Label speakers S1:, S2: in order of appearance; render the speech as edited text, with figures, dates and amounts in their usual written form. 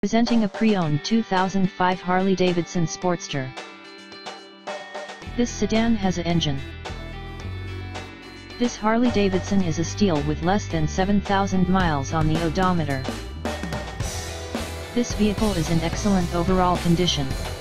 S1: Presenting a pre-owned 2005 Harley-Davidson Sportster. This sedan has an engine. This Harley-Davidson is a steal with less than 7,000 miles on the odometer. This vehicle is in excellent overall condition.